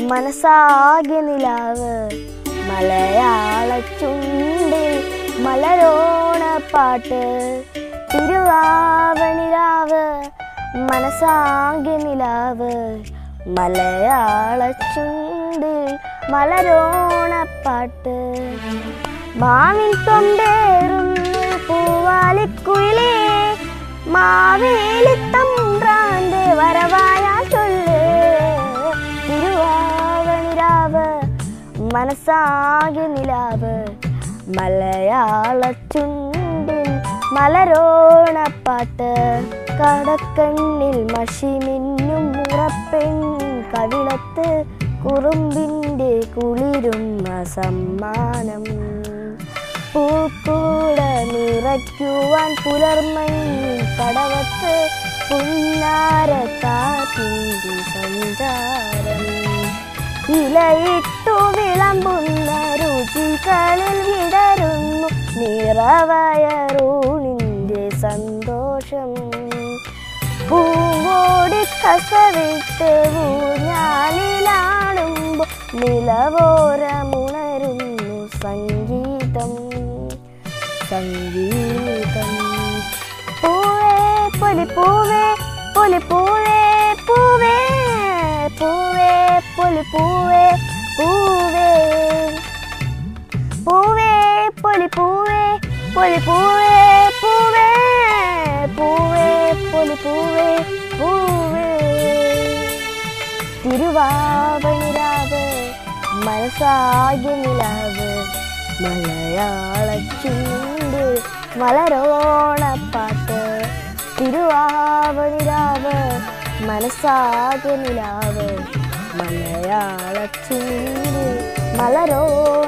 മനസ്സാകെ നിലാവ് മലയാള ചുണ്ടിൽ മലരോണപ്പാട്ട് തിരുവാവണിരാവ് മനസ്സാകെ നിലാവ് മലയാള ചുണ്ടിൽ മലരോണപ്പാട്ട് മാവിൻ കൊണ്ടേറും പൂവാലിക്കുയിലേ മാവേലി തമ്പ്രാന്റെ വരവായ ചൊല്ല് തിരുവാവണിരാവ് മനസ്സാകെ നിലാവ് മലയാള ചുണ്ടിൽ മലരോണപ്പാട്ട് കടക്കണ്ണിൽ മഷി മിന്നും മുറപ്പെൺ കവിളത്ത് കുറുമ്പിൻ്റെ കുളിരുന്ന സമ്മാനം പൂക്കൂട നിറയ്ക്കുവാൻ പുലർമഞ്ഞിൻ കടവത്ത് പുന്നാരക്കാറ്റിൻ്റെ സഞ്ചാരം ഇലയിട്ടു വിളമ്പുന്ന രുചികളിൽ വിടരുന്നു നിറവയറൂണിൻ്റെ സന്തോഷം പൂങ്കോടി കസവിട്ട് ഊഞ്ഞാലിലാടുമ്പോൾ നിലവോരമുണരുന്നു സംഗീതം സംഗീതം പൂവേ പൊലിപ്പൂവേ പൊലിപ്പൂവേ പൂവേ പൂവേ പൊലിപ്പൂവേ പൂവേ പൂവേ പൊലിപ്പൂവേ പൊലിപ്പൂവേ പൂവേ പൂവേ പൊലിപ്പൂവേ പൂവേ തിരുവാവണിരാവ് മനസ്സാകെ നിലാവ് മലയാള ചുണ്ട് മലരോണപ്പാട്ട് തിരുവാവണിരാവ് മനസ്സാകെ നിലാവ് മലയാള ചുണ്ട് മലരോണപ്പാട്ട്